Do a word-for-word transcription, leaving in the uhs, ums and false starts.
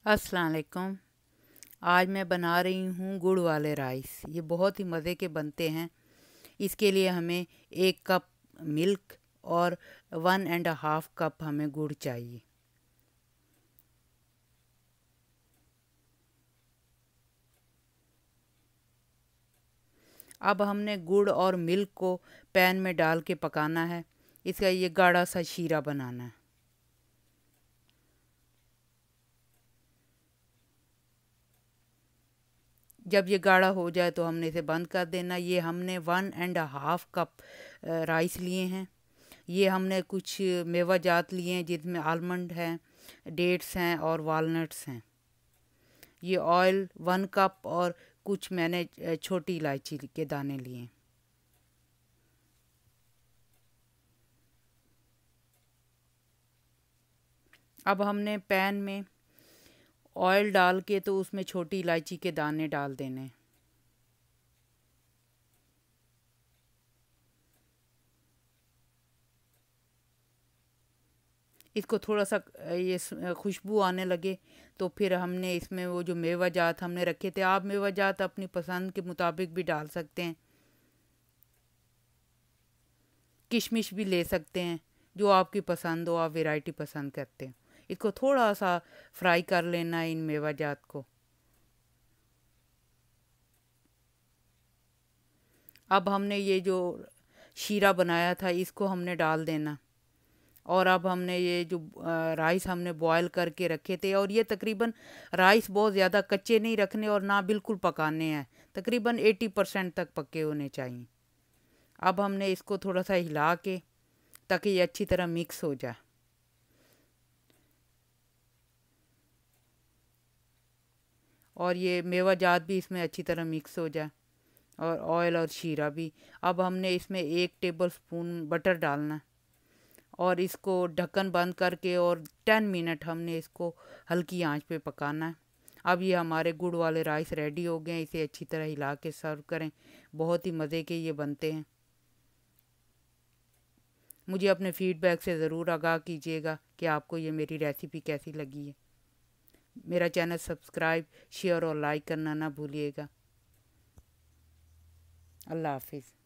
अस्सलाम वालेकुम। आज मैं बना रही हूँ गुड़ वाले राइस। ये बहुत ही मज़े के बनते हैं। इसके लिए हमें एक कप मिल्क और वन एंड हाफ कप हमें गुड़ चाहिए। अब हमने गुड़ और मिल्क को पैन में डाल के पकाना है। इसका ये गाढ़ा सा शीरा बनाना है। जब ये गाढ़ा हो जाए तो हमने इसे बंद कर देना। ये हमने one and half cup rice लिए हैं। ये हमने कुछ मेवा जात लिए हैं जिसमें आलमंड हैं, डेट्स हैं और वालनट्स हैं। ये ऑयल वन कप और कुछ मैंने छोटी इलायची के दाने लिए हैं। अब हमने पैन में ऑयल डाल के तो उसमें छोटी इलायची के दाने डाल देने हैं। इसको थोड़ा सा ये खुशबू आने लगे तो फिर हमने इसमें वो जो मेवा जात हमने रखे थे, आप मेवा जात अपनी पसंद के मुताबिक भी डाल सकते हैं। किशमिश भी ले सकते हैं, जो आपकी पसंद हो, आप वैरायटी पसंद करते हैं। इसको थोड़ा सा फ्राई कर लेना है इन मेवा जात को। अब हमने ये जो शीरा बनाया था इसको हमने डाल देना। और अब हमने ये जो राइस हमने बॉयल करके रखे थे, और ये तकरीबन राइस बहुत ज़्यादा कच्चे नहीं रखने और ना बिल्कुल पकाने हैं, तकरीबन अस्सी परसेंट तक पके होने चाहिए। अब हमने इसको थोड़ा सा हिला के ताकि ये अच्छी तरह मिक्स हो जाए। और ये मेवा जात भी इसमें अच्छी तरह मिक्स हो जाए और ऑयल और शीरा भी। अब हमने इसमें एक टेबल स्पून बटर डालना और इसको ढक्कन बंद करके और टेन मिनट हमने इसको हल्की आंच पे पकाना है। अब ये हमारे गुड़ वाले राइस रेडी हो गए हैं। इसे अच्छी तरह हिला के सर्व करें। बहुत ही मज़े के ये बनते हैं। मुझे अपने फीडबैक से ज़रूर आगाह कीजिएगा कि आपको ये मेरी रेसिपी कैसी लगी है। मेरा चैनल सब्सक्राइब, शेयर और लाइक करना ना भूलिएगा। अल्लाह हाफिज़।